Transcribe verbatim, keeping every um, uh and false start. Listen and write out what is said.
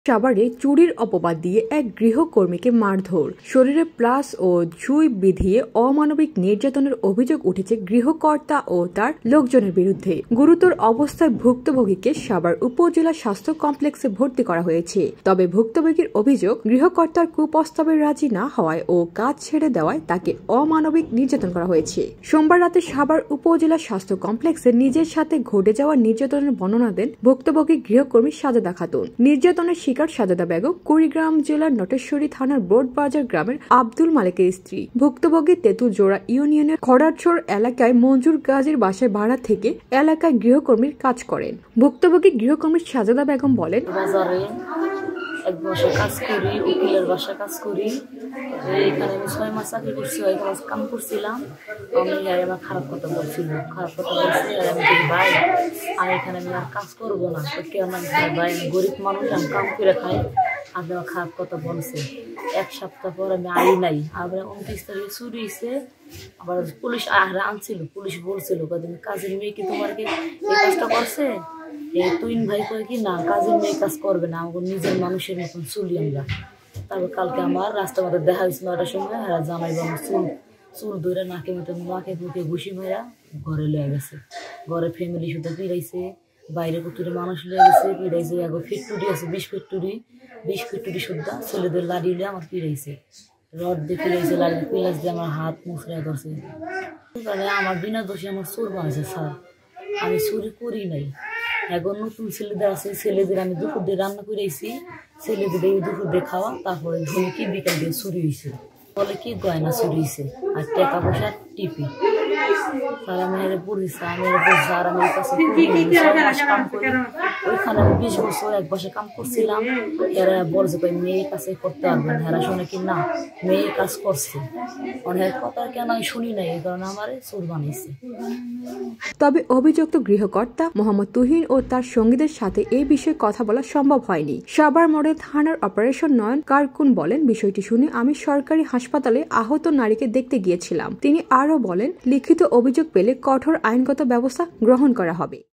সাভারে চুরির অপবাদ দিয়ে এক গৃহকর্মীকে মারধর, শরীরে প্লাস ও সুই বিধিয়ে অমানবিক নির্যাতনের অভিযোগ উঠেছে গৃহকর্তা ও তার লোকজনের বিরুদ্ধে। গুরুতর অবস্থায় ভুক্তভোগীকে সাভার উপজেলা স্বাস্থ্য কমপ্লেক্সে ভর্তি করা হয়েছে। তবে ভুক্তভোগীর অভিযোগ, গৃহকর্তার কুপ্রস্তাবে রাজি না হওয়ায় ও কাজ ছেড়ে দেওয়ায় তাকে অমানবিক নির্যাতন করা হয়েছে। সোমবার রাতে সাভার উপজেলা স্বাস্থ্য কমপ্লেক্সে নিজের সাথে ঘটে যাওয়া নির্যাতনের বর্ণনা দেন ভুক্তভোগী গৃহকর্মী সাজেদা খাতুন। নির্যাতনের শিকার সাজেদা বেগম কুড়িগ্রাম জেলার নটেশ্বরী থানার বোর্ডবাজার গ্রামের আব্দুল মালিকের স্ত্রী। ভুক্তভোগী তেঁতুলজোড়া ইউনিয়নের খড়ারছড় এলাকায় মঞ্জুর গাজীর বাসায় ভাড়া থেকে এলাকায় গৃহকর্মীর কাজ করেন। ভুক্তভোগী গৃহকর্মী সাজেদা বেগম বলেন, এক বছর কাজ করি, উকিলের বাসা কাজ করি। এখানে আমি ছয় মাস চাকরি করছি, ওইখানে কাম করছিলাম। আমি আমার খারাপ কথা বলছিল, খারাপ কথা বলছি। আর আমি ভাই আর এখানে আমি আর কাজ করবো না, কেউ না ভাই, আমি গরিব মানুষ, আমি কাম করে খাই। আর আমার খারাপ কথা বলছে। এক সপ্তাহ পর আমি আই নাই, আবার উনত্রিশ তারিখে চুরি হয়েছে। আবার পুলিশ আহরা আনছিল, পুলিশ বলছিল কদিন কাজের মেয়ে কি তোমাকে এই কাজটা করছে? এই তুইন ভাই কয় কি না, কাজের মেয়ে কাজ করবে না, আমার নিজের মানুষের মতন চুলি আমরা। তারপর কালকে আমার রাস্তার মধ্যে দেখা হয়েছিল নয়টার সময়, হ্যাঁ জামাই বাবু চুল চুল ধরে নাকে মতো নাকে বুকে ঘুষি মারা ঘরে লয়ে গেছে। ঘরে ফ্যামিলি শুধু পিড়াইছে, বাইরে কুতুরে মানুষ লয়ে গেছে, পিড়াইছে। আগে ফিটটুরি আছে, বিশ ফিটটুরি বিশ ফিটটুরি শুদ্ধা ছেলেদের লাড়ি হলে আমার পিড়াইছে, রড দিয়ে পিড়াইছে, লাড়ি পিলাস দিয়ে আমার হাত মুখরা ধরছে। আমার বিনা দোষে আমার চোর বানাইছে স্যার, আমি চুরি করি নাই। এখন নতুন ছেলেদের আছে, ছেলেদের আমি দুপুর দিয়ে রান্না করেছি, ছেলেদের এই দুপুর দিয়ে খাওয়া। তারপরে ধরে কি বিকাল দিয়ে চুরি হয়েছে, বলে কি গয়না চুরি হয়েছে আর টাকা পয়সা টিপি। স্যার আমি এর পড়েছি, আমি এর বলছি আর আমি এর কাছে কাম করি। ওইখানে আমি বিশ বছর এক বছর কাম করছিলাম। এরা বলছে মেয়ের কাছে করতে পারবেন, এরা শুনে কি না মেয়ের কাজ করছে। অনেক কথা কেন আমি শুনি নাই, এই কারণে আমার চোর বানিয়েছে। তবে অভিযুক্ত গৃহকর্তা মোহাম্মদ তুহিন ও তার সঙ্গীদের সাথে এই বিষয়ে কথা বলা সম্ভব হয়নি। সাভার মডেল থানার অপারেশন নয়ন কারকুন বলেন, বিষয়টি শুনে আমি সরকারি হাসপাতালে আহত নারীকে দেখতে গিয়েছিলাম। তিনি আরও বলেন, লিখিত অভিযোগ পেলে কঠোর আইনগত ব্যবস্থা গ্রহণ করা হবে।